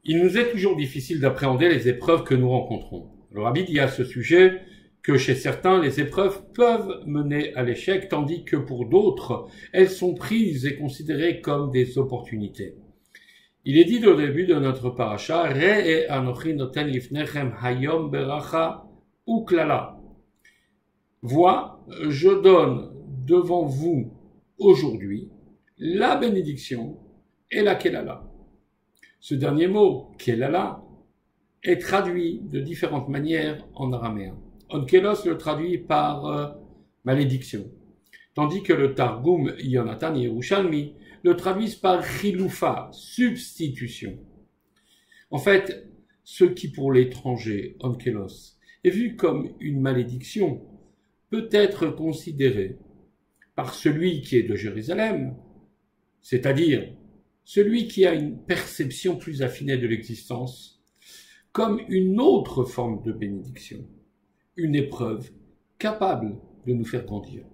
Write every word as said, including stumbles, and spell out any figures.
Il nous est toujours difficile d'appréhender les épreuves que nous rencontrons. Le Rabbi dit à ce sujet que chez certains, les épreuves peuvent mener à l'échec, tandis que pour d'autres, elles sont prises et considérées comme des opportunités. Il est dit au début de notre paracha, Re'e anochi noten lifnechem hayom beracha uklala. Vois, je donne devant vous aujourd'hui la bénédiction et la kelala. Ce dernier mot, kelala, est traduit de différentes manières en araméen. Onkelos le traduit par euh, malédiction, tandis que le Targum Yonatan Yerushalmi le traduisent par chiloufa, substitution. En fait, ce qui pour l'étranger, onkelos, est vu comme une malédiction, peut être considéré par celui qui est de Jérusalem, c'est-à-dire celui qui a une perception plus affinée de l'existence, comme une autre forme de bénédiction, une épreuve capable de nous faire grandir.